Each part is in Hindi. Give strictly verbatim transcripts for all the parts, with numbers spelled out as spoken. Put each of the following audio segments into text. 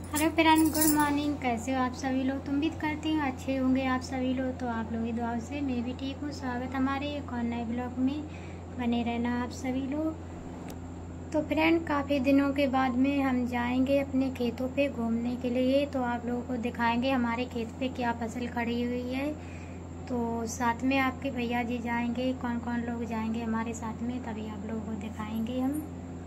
Hello friend, good morning. कैसे हो आप सभी लोग? तुम भी करती हूँ अच्छे होंगे आप सभी लोग। तो आप लोगों की दुआओं से मैं भी ठीक हूँ। स्वागत हमारे एक और नए ब्लॉग में, बने रहना आप सभी लोग। तो फ्रेंड, काफ़ी दिनों के बाद में हम जाएंगे अपने खेतों पे घूमने के लिए। तो आप लोगों को दिखाएंगे हमारे खेत पे क्या फसल खड़ी हुई है। तो साथ में आपके भैया जी जाएंगे। कौन कौन लोग जाएंगे हमारे साथ में, तभी आप लोगों को दिखाएंगे हम।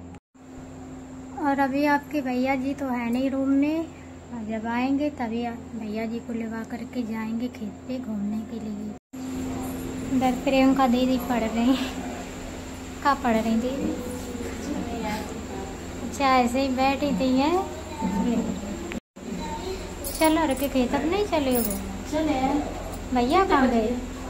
और अभी आपके भैया जी तो है नहीं रूम में, और जब आएंगे तभी भैया जी को लेवा करके जाएंगे खेत पे घूमने के लिए। इधर प्रियंका दीदी पढ़ रही क्या पढ़ रही दीदी? अच्छा, ऐसे ही बैठी थी है। चलो रखे खेत अब नहीं चले वो चले। भैया कहाँ गए?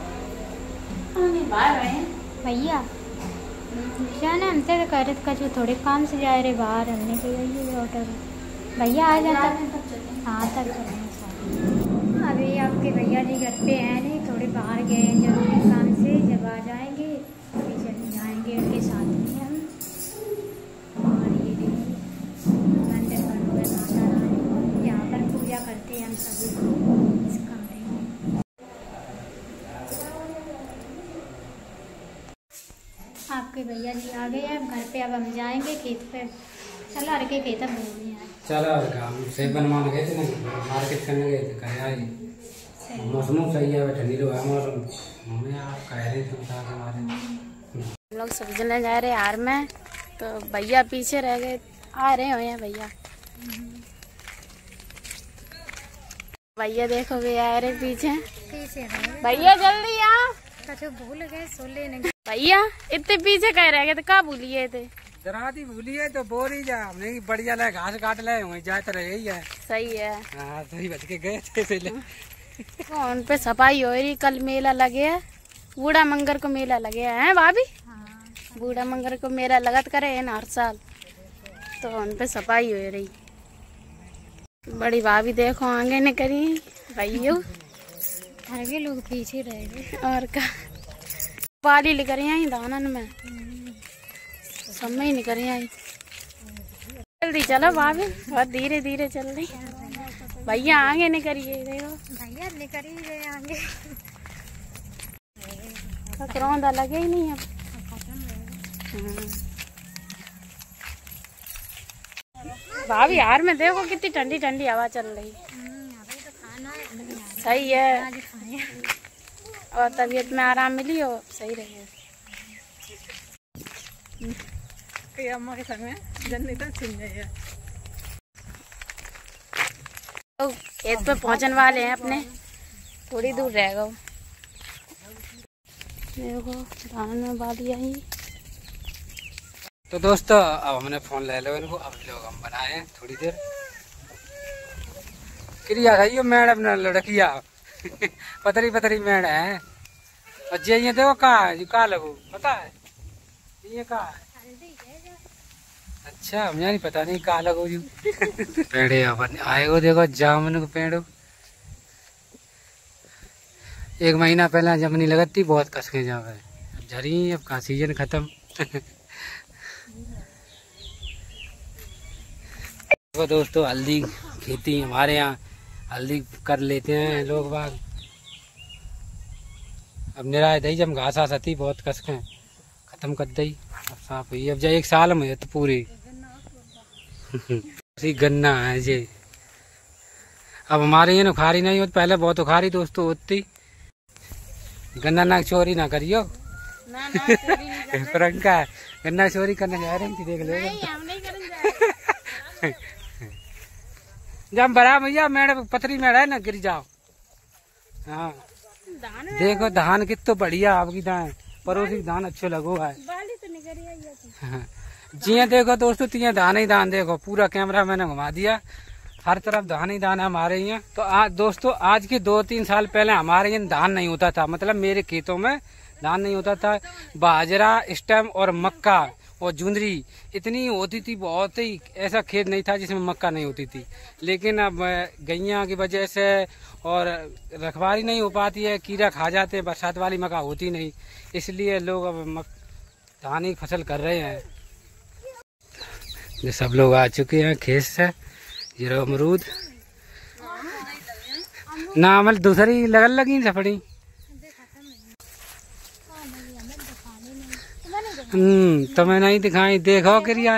बाहर भैया जाना हमसे तो कह रहे थे कचू थोड़े काम से जा रहे बाहर। हमने कही ऑर्डर भैया आ जाता। हाँ तब चलेंगे। अभी आपके भैया जी घर पे हैं नहीं, थोड़े बाहर गए हैं जरूरी काम से। जब आ जाएंगे तभी चले जाएंगे उनके साथ में हम। और ये देखिए मंदिर बन हुए माता रानी, यहाँ पर पूजा करते हैं हम सभी लोग इस कमरे में। आपके भैया जी आ गए हैं घर पे। अब हम जाएंगे खेत पे। चलो हर के खेत अब घूमने आए। चलो काम से बनवाने गए थे ना, मार्केट करने गए थे। कहे आई मौसम सही है, ठंडी लो है मौसम। मम्मी आप कह रहे थे बता हमारे हम लोग सब्जी लेने जा रहे हार में, तो भैया पीछे रह गए। आ रहे हुए हैं भैया। भैया देखो भैया आ रहे पीछे। पीछे भैया जल्दी आ। कचो भूल गए सो लेने। भैया इतने पीछे कह रहे गए थे, कहाँ भूलिए थे? जरा दी भूलिए तो बोल ही जा। नहीं बढ़िया ले घास काट ले वहीं जाते रहे ही है। सही है। हाँ सही बच के गए थे पहले। उन पे सफाई हो रही, कल मेला लगे है। बूढ़ा मंगर को मेला लगे है भाभी। हाँ, बूढ़ा मंगर को मेला लगत करे है ना हर साल, तो उन पे सफाई हो रही। बड़ी भाभी देखो आगे न करी भैया। घर के लोग पीछे रह गए। और का पाली लेकर आई दानन में सब में ही निकल आई। जल्दी चलो भाभी, बहुत धीरे धीरे चल रही। भैया आगे नहीं करिए, देखो भैया निकल ही गए आगे। रौंदा लगे ही नहीं अब। भाभी यार में देखो कितनी ठंडी ठंडी हवा चल रही। सही है, और तबीयत में आराम मिली हो, सही रहे। अम्मा के संग में जन्नी तो छिन जाए। तो खेत पे पहुंचने वाले हैं अपने, थोड़ी दूर रह गए। देखो धान में बाली आई। तो दोस्तों अब हमने फोन ले लो इनको। अब लोग हम बनाए थोड़ी देर क्रिया खाइयो। मैड अपना लड़किया पतरी पतरी मैड है। और जे ये देखो कहा है कहा लगो पता है ये कहा है? अच्छा मुझे नहीं पता नहीं कहा लगो जी। पेड़े अपन आए हो देखो जामुन को पेड़। एक महीना पहले जमनी लगती बहुत कस के जा पे झरी। अब का सीजन खत्म। देखो दोस्तों हल्दी खेती हमारे यहाँ हल्दी कर लेते हैं लोग बाग। अब निराय दही जब घास आस आती बहुत कस के खत्म कर दी। अब साफ हुई अब जा एक साल में तो पूरी गन्ना है जी। अब हमारे यहाँ उखारी नहीं होती, पहले बहुत उखारी दोस्तों होती। गन्ना ना चोरी ना करियो ना ना चोरी नहीं कर रहे। प्रियंका गन्ना चोरी करने जा रही थी, देख लो। नहीं हम नहीं करेंगे। जब बड़ा भैया मेड़ पथरी मेड़ है ना गिर जाओ। हाँ देखो धान कितना बढ़िया आपकी धान पड़ोसी धान अच्छे लगो है। हाँ। जिये देखो दोस्तों तिये धान ही धान देखो। पूरा कैमरा मैंने घुमा दिया, हर तरफ धान ही धान है हमारे यहाँ। तो आज दोस्तों आज के दो तीन साल पहले हमारे यहाँ धान नहीं होता था, मतलब मेरे खेतों में धान नहीं होता था। बाजरा स्टेम और मक्का और जूंदरी इतनी होती थी, बहुत ही ऐसा खेत नहीं था जिसमें मक्का नहीं होती थी। लेकिन अब गैया की वजह से और रखवाली नहीं हो पाती है, कीड़ा खा जाते हैं, बरसात वाली मक्का होती नहीं, इसलिए लोग अब मक धान की फसल कर रहे हैं। ये सब लोग आ चुके हैं खेत से। ये रहो अमरूद ना मतलब दूसरी लगन लगी सफड़ी। हम्म तो मैं नहीं दिखाई देखो क्रिया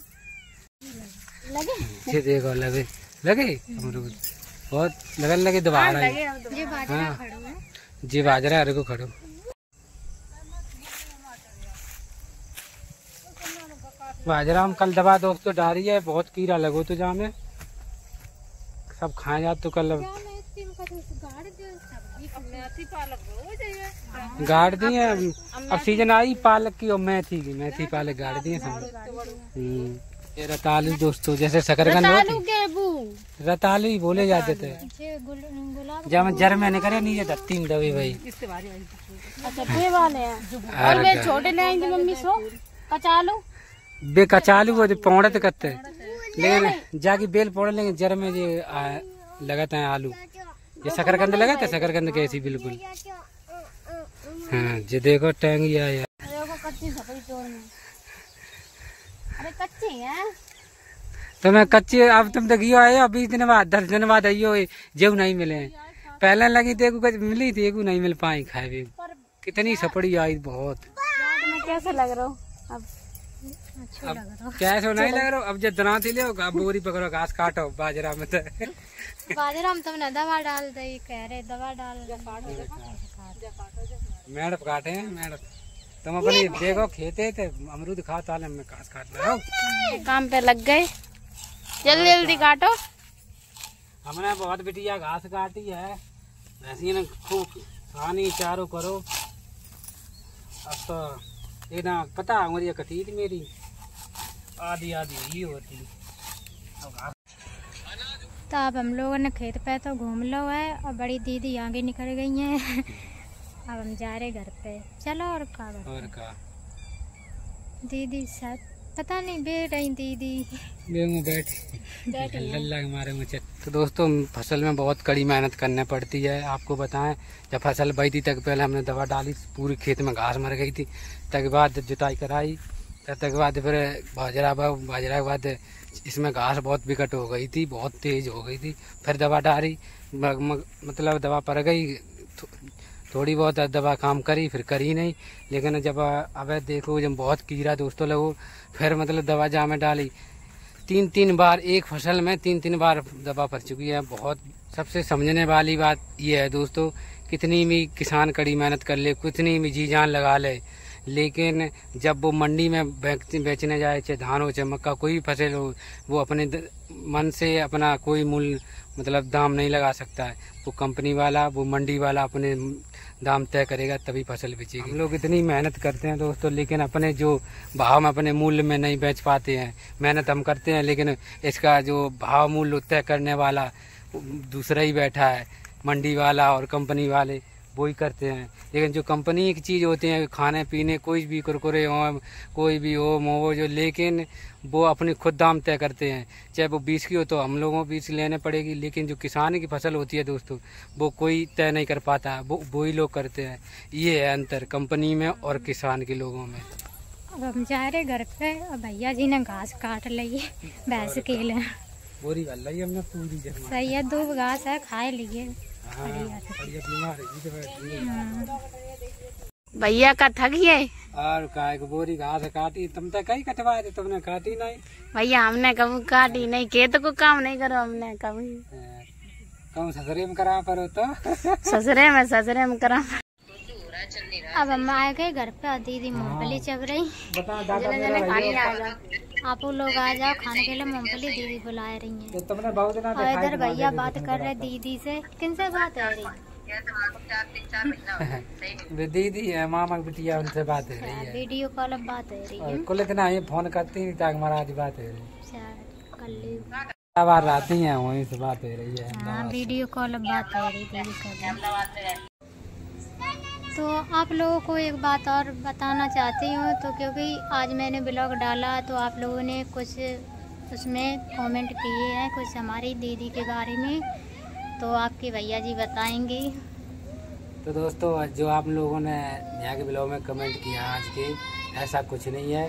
ये देखो लगे लगे अमरूद बहुत लगन लगे दोबारा। हाँ जी बाजरा अरे को खड़ो बाजरा हम कल दवा दोस्तों डाली है बहुत कीड़ा लगो तो जा में सब खाए जा तो कल गाड़ दी है। अब सीजन आई पालक की और मेथी की मेथी पालक गाड़ दी है सब। ये रतालू दोस्तों जैसे शकरकंद होती रतालू ही बोले जाते थे जब जर में करे नहीं ये तीन दबी भाई। अच्छा वाले हैं और वे छोटे ले आएंगे मम्मी सो कचालू बे कचालू वो पौड़त करते लेकिन जाके बेल पौड़ लेंगे जर में ये लगाते हैं आलू ये शकरकंद लगाते हैं शकरकंद कैसी बिल्कुल। हाँ जी देखो टैंगी आया कच्ची सफेद तोड़ने अरे कच्ची है तो मैं कच्ची अब तुम देखियो आए अब बीस दिन बाद दस दिन बाद आइयो जेव नहीं मिले पहले लगी देखो मिली थी एक नहीं मिल पाई खाए भी कितनी सपड़ी आई बहुत। तुम्हें कैसा लग रहा हो अब अच्छा लग रहा कैसे नहीं लग रहा अब जब दना थी ले बोरी पकड़ो घास काटो बाजरा में तो बाजरा हम तुमने दवा डाल दी कह रहे दवा डाल मेड़ काटे हैं मेड़ तुम अपनी देखो खेते थे अमरूद खा तो में घास काट रहे हो काम पे लग गए जल्दी जल्दी काटो। हमने बहुत बिटिया घास काटी है वैसे ना खूब खानी चारों करो। अब तो ये ना पता उंगलियां कटी थी मेरी आधी आधी ही होती। तो अब हम लोगों ने खेत पे तो घूम लो है और बड़ी दीदी आगे निकल गई हैं। अब हम जा रहे घर पे चलो और का और का दीदी सब पता नहीं बैठ रही दीदी बैठ लल्ला के मारे मुझे। तो दोस्तों फसल में बहुत कड़ी मेहनत करनी पड़ती है आपको बताएं। जब फसल बई थी तक पहले हमने दवा डाली पूरी खेत में घास मर गई थी तक बाद जुताई कराई तक बाद फिर बाजरा बाजरा के बाद इसमें घास बहुत विकट हो गई थी बहुत तेज हो गई थी फिर दवा डाली मतलब दवा पड़ गई थोड़ी बहुत दवा काम करी फिर करी नहीं लेकिन जब अब देखो जब बहुत कीड़ा दोस्तों लगो फिर मतलब दवा जा में डाली तीन तीन बार एक फसल में तीन तीन बार दवा पड़ चुकी है। बहुत सबसे समझने वाली बात यह है दोस्तों कितनी भी किसान कड़ी मेहनत कर ले कितनी भी जी जान लगा ले लेकिन जब वो मंडी में बेचने जाए चाहे धान हो चाहे मक्का कोई भी फसल हो वो अपने मन से अपना कोई मूल्य मतलब दाम नहीं लगा सकता है। वो कंपनी वाला वो मंडी वाला अपने दाम तय करेगा तभी फसल बेचेगी। हम लोग इतनी मेहनत करते हैं दोस्तों लेकिन अपने जो भाव में अपने मूल्य में नहीं बेच पाते हैं। मेहनत हम करते हैं लेकिन इसका जो भाव मूल्य तय करने वाला दूसरा ही बैठा है मंडी वाला और कंपनी वाले वो ही करते हैं। लेकिन जो कंपनी की चीज़ होती है खाने पीने कोई भी कुरकुरे हो कोई भी हो मोमो जो लेकिन वो अपने खुद दाम तय करते हैं चाहे वो बीस की हो तो हम लोगों को बीस लेने पड़ेगी लेकिन जो किसान की फसल होती है दोस्तों वो कोई तय नहीं कर पाता वो वो ही लोग करते हैं। ये है अंतर कंपनी में और किसान के लोगों में। अब हम जा रहे घर पे और भैया जी ने घास काट ली भैंस के लिए बोरी वाला ही हमने पूरी सही है दो घास है खाए लिए। भैया का थक गए और काय को बोरी घास काटी तुम तो कहीं कटवाए थे तुमने काटी नहीं। भैया हमने कभी काटी नहीं खेत को काम नहीं करो हमने कभी कहूँ ससुरे में करा पर तो ससुरे में ससुरे में करा। अब हम आए गए घर पे और दीदी मूंगफली चब रही जने जने खाने आ जाओ आप लोग आ जाओ खाने के लिए मूंगफली दीदी बुला रही है। तुमने बहुत दिन और इधर भैया बात कर रहे दीदी से किन से बात है रही दीदी है मामा की बिटिया उनसे बात है रही है वीडियो कॉल अब बात है रही है कुल इतना ये फोन करती है ताकि महाराज बात है रही कल बार राती है वहीं से बात है रही है। हाँ वीडियो कॉल अब बात है रही दीदी कर। तो आप लोगों को एक बात और बताना चाहती हूँ तो क्योंकि आज मैंने ब्लॉग डाला तो आप लोगों ने कुछ उसमें कमेंट किए हैं कुछ हमारी दीदी के बारे में तो आपके भैया जी बताएंगे। तो दोस्तों जो आप लोगों ने यहाँ के ब्लॉग में कमेंट किया आज के ऐसा कुछ नहीं है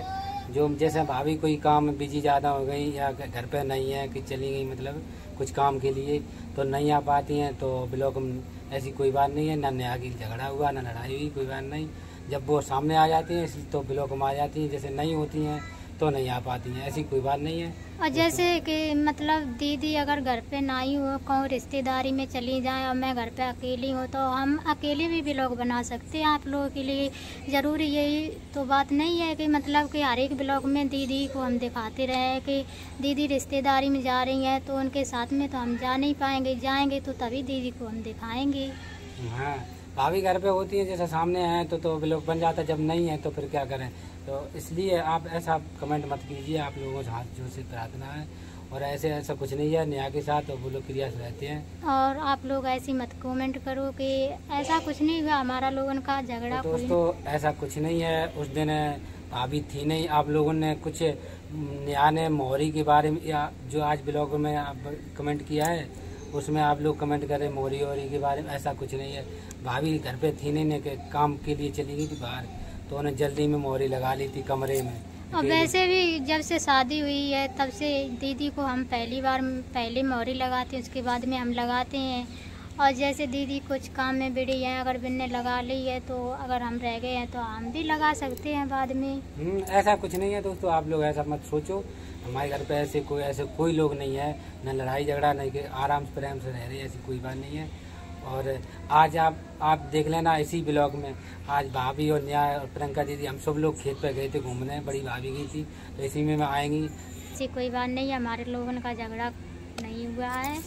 जो जैसे भाभी कोई काम बिजी ज़्यादा हो गई या घर पे नहीं है कि चली गई मतलब कुछ काम के लिए तो नहीं आ पाती हैं, तो ब्लॉक में ऐसी कोई बात नहीं है, ना नया की झगड़ा हुआ ना लड़ाई हुई, कोई बात नहीं। जब वो सामने आ जाती हैं इसलिए तो ब्लॉक में आ जाती हैं, जैसे नहीं होती हैं तो नहीं आ पाती हैं, ऐसी कोई बात नहीं है। और जैसे कि मतलब दीदी अगर घर पे ना ही हो, कहूँ रिश्तेदारी में चली जाए और मैं घर पे अकेली हूँ, तो हम अकेले भी ब्लॉग बना सकते हैं आप लोगों के लिए। ज़रूरी यही तो बात नहीं है कि मतलब कि हर एक ब्लॉग में दीदी को हम दिखाते रहे कि दीदी रिश्तेदारी में जा रही हैं, तो उनके साथ में तो हम जा नहीं पाएंगे, जाएंगे तो तभी दीदी को हम दिखाएंगे। हाँ, भाभी घर पे होती है, जैसे सामने है तो तो ब्लॉग बन जाता, जब नहीं है तो फिर क्या करें। तो इसलिए आप ऐसा कमेंट मत कीजिए, आप लोगों से हाथ जोड़ से प्रार्थना है। और ऐसे ऐसा कुछ नहीं है, न्याय के साथ वो लोग क्रिया से रहते हैं। और आप लोग ऐसी मत कमेंट करो कि ऐसा कुछ नहीं हुआ हमारा लोगों का झगड़ा। तो दोस्तों ऐसा कुछ नहीं है, उस दिन भाभी थी नहीं, आप लोगों ने कुछ न्याय ने मोहरी के बारे में या जो आज ब्लॉग में आप कमेंट किया है उसमें आप लोग कमेंट करें मोहरी वोरी के बारे में, ऐसा कुछ नहीं है। भाभी घर पे थी नहीं ने के काम के लिए चली गई थी बाहर, तो उन्हें जल्दी में मोहरी लगा ली थी कमरे में। और वैसे भी जब से शादी हुई है तब से दीदी को हम पहली बार पहले मोहरी लगाते हैं, उसके बाद में हम लगाते हैं। और जैसे दीदी कुछ काम में बिड़ी है, अगर बिन्ने लगा ली है तो अगर हम रह गए हैं तो हम भी लगा सकते हैं बाद में। ऐसा कुछ नहीं है दोस्तों, आप लोग ऐसा मत सोचो। हमारे घर पे ऐसे कोई ऐसे कोई लोग नहीं है, न लड़ाई झगड़ा, नहीं कि आराम से प्रेम से रह रहे, ऐसी कोई बात नहीं है। और आज आप आप देख लेना इसी ब्लॉग में, आज भाभी और न्याय और प्रियंका दीदी हम सब लोग खेत पे गए थे घूमने, बड़ी भाभी गई थी, तो इसी में मैं आएंगी। ऐसी कोई बात नहीं है, हमारे लोगों का झगड़ा नहीं हुआ है,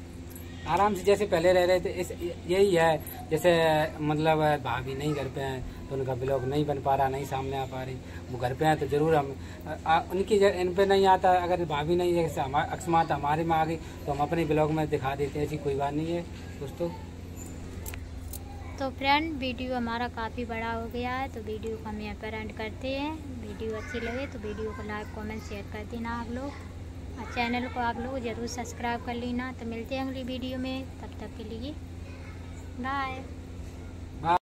आराम से जैसे पहले रह रहे थे। इस यही है, जैसे मतलब भाभी नहीं घर पे हैं तो उनका ब्लॉग नहीं बन पा रहा, नहीं सामने आ पा रही। वो घर पे हैं तो जरूर हम आ, उनकी इन पे नहीं आता। अगर भाभी नहीं जैसे हमारे अकस्मात हमारे में आ गई तो हम अपने ब्लॉग में दिखा देते हैं, ऐसी कोई बात नहीं है दोस्तों। तो फ्रेंड वीडियो हमारा काफ़ी बड़ा हो गया है, तो वीडियो को हम यहाँ पर एंड करते हैं। वीडियो अच्छी लगे तो वीडियो को लाइक कमेंट शेयर कर देना आप लोग, और चैनल को आप लोग ज़रूर सब्सक्राइब कर लेना। तो मिलते हैं अगली वीडियो में, तब तक के लिए बाय।